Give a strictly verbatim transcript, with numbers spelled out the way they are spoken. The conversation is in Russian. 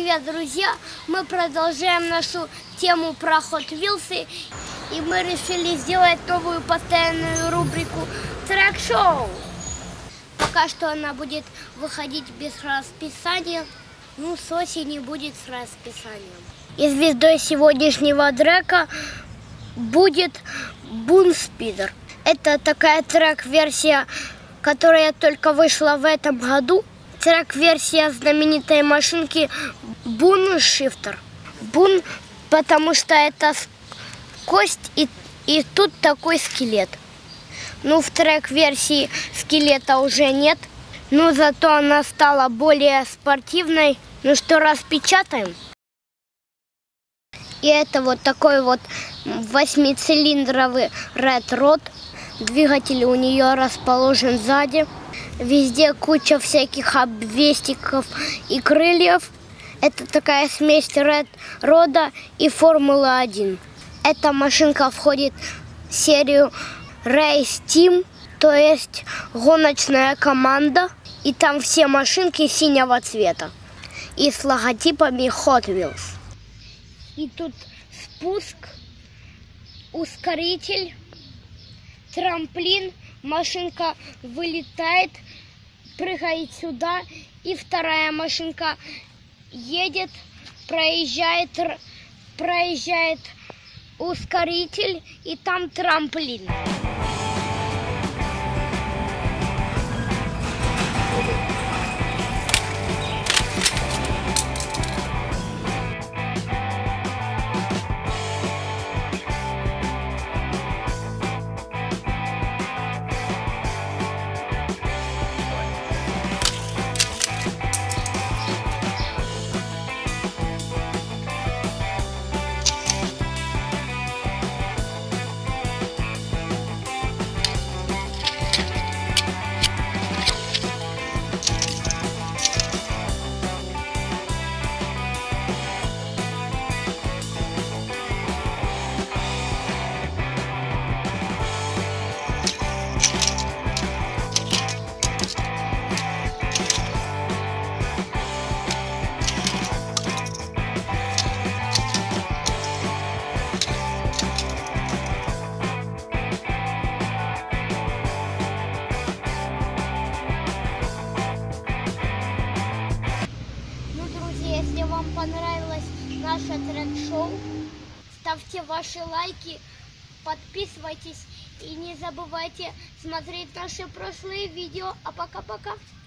Привет, друзья! Мы продолжаем нашу тему про Hot Wheels, и мы решили сделать новую постоянную рубрику трек-шоу. Пока что она будет выходить без расписания, ну с осени будет с расписанием. И звездой сегодняшнего трека будет Boom Speeder. Это такая трек-версия, которая только вышла в этом году. Трек-версия знаменитой машинки Boom Shifter. Boom, потому что это кость и, и тут такой скелет. Ну, в трек-версии скелета уже нет, но зато она стала более спортивной. Ну что, распечатаем? И это вот такой вот восьмицилиндровый Red Rod. Двигатель у нее расположен сзади. Везде куча всяких обвесиков и крыльев. Это такая смесь Red Rod'а и Формулы один. Эта машинка входит в серию Race Team, то есть гоночная команда. И там все машинки синего цвета. И с логотипами Hot Wheels. И тут спуск, ускоритель, трамплин. Машинка вылетает, прыгает сюда, и вторая машинка едет, проезжает, проезжает ускоритель, и там трамплин. Если вам понравилось наше трек-шоу, ставьте ваши лайки, подписывайтесь и не забывайте смотреть наши прошлые видео. А пока-пока!